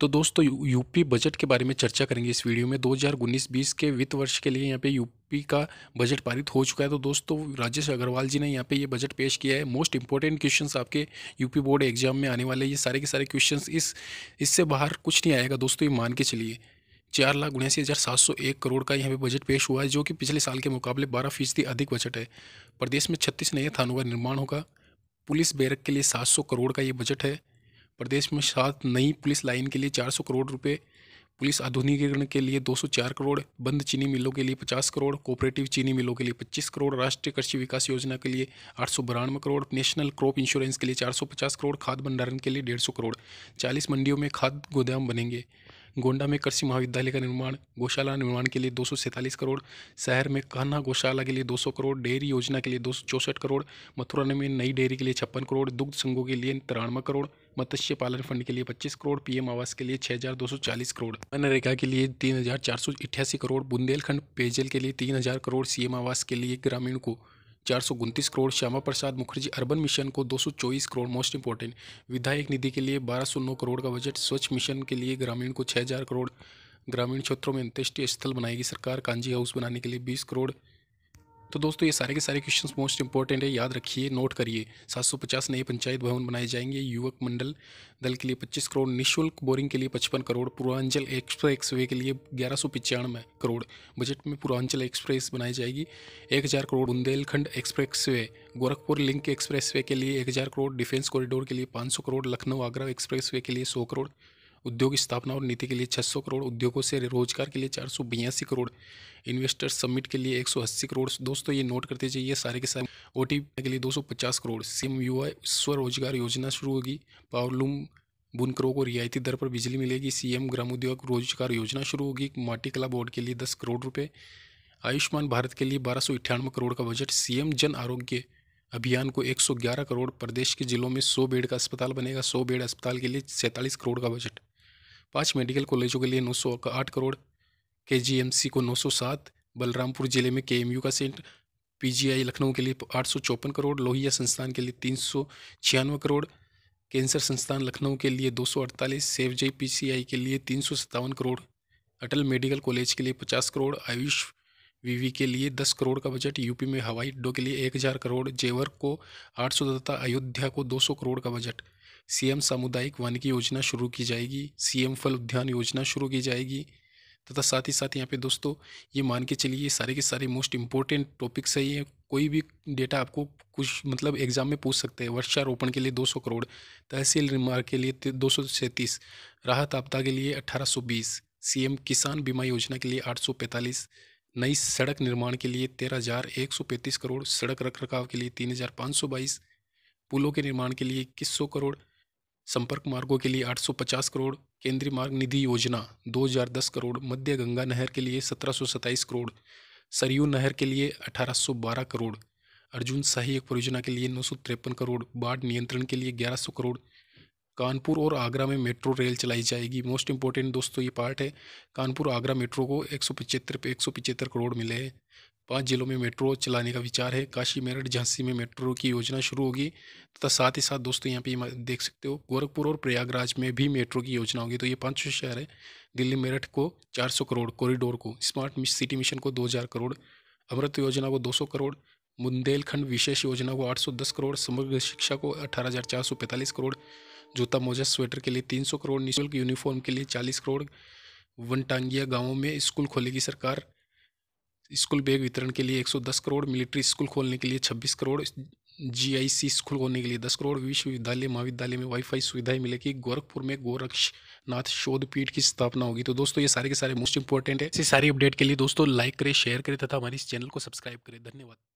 तो दोस्तों UP budget के बारे में चर्चा करेंगे इस वीडियो में। 2019-20 के वित्त वर्ष के लिए यहाँ पे यूपी का बजट पारित हो चुका है। तो दोस्तों राजेश अग्रवाल जी ने यहाँ पे ये बजट पेश किया है। मोस्ट इंपॉर्टेंट क्वेश्चंस आपके यूपी बोर्ड एग्जाम में आने वाले, ये सारे के सारे क्वेश्चंस इससे बाहर कुछ नहीं आएगा दोस्तों, ये मान के चलिए। 4,79,701 करोड़ का यहाँ पे बजट पेश हुआ है, जो कि पिछले साल के मुकाबले 12% अधिक बजट है। प्रदेश में 36 नए थानों का निर्माण होगा। पुलिस बैरक के लिए 700 करोड़ का ये बजट है। प्रदेश में 7 नई पुलिस लाइन के लिए 400 करोड़ रुपए, पुलिस आधुनिकीकरण के लिए 204 करोड़, बंद चीनी मिलों के लिए 50 करोड़, कोऑपरेटिव चीनी मिलों के लिए 25 करोड़, राष्ट्रीय कृषि विकास योजना के लिए 892 करोड़, नेशनल क्रॉप इंश्योरेंस के लिए 450 करोड़, खाद्य भंडारण के लिए 150 करोड़। 40 मंडियों में खाद्य गोदाम बनेंगे। गोंडा में कृषि महाविद्यालय का निर्माण, गौशाला निर्माण के लिए 247 करोड़, शहर में कान्हा गौशाला के लिए 200 करोड़, डेयरी योजना के लिए 264 करोड़, मथुरा में नई डेयरी के लिए 56 करोड़, दुग्ध संघों के लिए 93 करोड़, मत्स्य पालन फंड के लिए 25 करोड़, पीएम आवास के लिए 6,240 करोड़, मनरेगा के लिए 3,488 करोड़, बुंदेलखंड पेयजल के लिए 3,000 करोड़, सीएम आवास के लिए ग्रामीण को 429 करोड़, श्यामा प्रसाद मुखर्जी अर्बन मिशन को 224 करोड़। मोस्ट इंपॉर्टेंट, विधायक निधि के लिए 1209 करोड़ का बजट, स्वच्छ मिशन के लिए ग्रामीण को 6,000 करोड़, ग्रामीण क्षेत्रों में अंत्येष्टि स्थल बनाएगी सरकार, कांजी हाउस बनाने के लिए 20 करोड़। तो दोस्तों ये सारे के सारे क्वेश्चंस मोस्ट इंपॉर्टेंट है, याद रखिए, नोट करिए। 750 नए पंचायत भवन बनाए जाएंगे। युवक मंडल दल के लिए 25 करोड़, निःशुल्क बोरिंग के लिए 55 करोड़, पूर्वांचल एक्सप्रेस के लिए 1195 करोड़। बजट में पूर्वांचल एक्सप्रेस बनाई जाएगी 1,000 crore, Bundelkhand express way, Gorakhpur link express way के लिए 1,000 करोड़, डिफेंस कॉरिडोर के लिए 500 करोड़, लखनऊ आगरा एक्सप्रेस वे के लिए 100 करोड़, उद्योग स्थापना और नीति के लिए 600 करोड़, उद्योगों से रोजगार के लिए 482 करोड़, इन्वेस्टर समिट के लिए 180 करोड़। दोस्तों ये नोट करते जाइए सारे के सारे। ओटीपी के लिए 250 करोड़, सीएम युवा स्वरोजगार योजना शुरू होगी, पावरलूम बुनकरों को रियायती दर पर बिजली मिलेगी, सीएम ग्रामोद्योग रोजगार योजना शुरू होगी, माटी कला बोर्ड के लिए 10 करोड़ रुपये, आयुष्मान भारत के लिए 1298 करोड़ का बजट, सीएम जन आरोग्य अभियान को 111 करोड़, प्रदेश के जिलों में 100 बेड का अस्पताल बनेगा, 100 बेड अस्पताल के लिए 47 करोड़ का बजट, 5 मेडिकल कॉलेजों के लिए 908 करोड़, केजीएमसी को 907, बलरामपुर जिले में केएमयू का सेंटर, पीजीआई लखनऊ के लिए 854 करोड़, लोहिया संस्थान के लिए 396 करोड़, कैंसर संस्थान लखनऊ के लिए 248, सेवजय पीसीआई के लिए 357 करोड़, अटल मेडिकल कॉलेज के लिए 50 करोड़, आयुष वीवी के लिए 10 करोड़ का बजट, यूपी में हवाई अड्डों के लिए 1,000 करोड़, जेवर को 800 तथा अयोध्या को 200 करोड़ का बजट, सीएम सामुदायिक वानिकी योजना शुरू की जाएगी, सीएम फल उद्यान योजना शुरू की जाएगी, तथा साथ ही साथ यहाँ पे दोस्तों ये मान के चलिए ये सारे के सारे मोस्ट इंपॉर्टेंट टॉपिक्स है। ये कोई भी डेटा आपको कुछ मतलब एग्जाम में पूछ सकते हैं। वृक्षारोपण के लिए 200 करोड़, तहसील निर्माण के लिए 237, राहत आपदा के लिए 1820, सीएम किसान बीमा योजना के लिए 845, नई सड़क निर्माण के लिए 13,135 करोड़, सड़क रखरखाव के लिए 3,522, पुलों के निर्माण के लिए 2100 करोड़, संपर्क मार्गों के लिए 850 करोड़, केंद्रीय मार्ग निधि योजना 2010 करोड़, मध्य गंगा नहर के लिए 1727 करोड़, सरयू नहर के लिए 1812 करोड़, अर्जुन सहायक परियोजना के लिए 953 करोड़, बाढ़ नियंत्रण के लिए 1100 करोड़, कानपुर और आगरा में मेट्रो रेल चलाई जाएगी। मोस्ट इंपॉर्टेंट दोस्तों ये पार्ट है। कानपुर आगरा मेट्रो को 175 करोड़ मिले हैं। 5 जिलों में मेट्रो चलाने का विचार है। काशी मेरठ झांसी में मेट्रो की योजना शुरू होगी, तथा साथ ही साथ दोस्तों यहाँ पे देख सकते हो गोरखपुर और प्रयागराज में भी मेट्रो की योजना होगी। तो ये 5 शहर है। दिल्ली मेरठ को 400 करोड़, कॉरिडोर को, स्मार्ट सिटी मिशन को 2,000 करोड़, अमृत योजना को 200 करोड़, बुंदेलखंड विशेष योजना को 810 करोड़, समग्र शिक्षा को 18,445 करोड़, जूता मोजा स्वेटर के लिए 300 करोड़, निःशुल्क यूनिफॉर्म के लिए 40 करोड़, वनटांगिया गांवों में स्कूल खोलेगी सरकार, स्कूल बैग वितरण के लिए 110 करोड़, मिलिट्री स्कूल खोलने के लिए 26 करोड़, जीआईसी स्कूल खोलने के लिए 10 करोड़, विश्वविद्यालय महाविद्यालय में वाईफाई सुविधाएं मिलेगी, गोरखपुर में गोरक्षनाथ शोध पीठ की स्थापना होगी। तो दोस्तों ये सारे के सारे मोस्ट इंपॉर्टेंट है। इसी सारी अपडेट के लिए दोस्तों लाइक करें, शेयर करें तथा हमारे इस चैनल को सब्सक्राइब करें। धन्यवाद।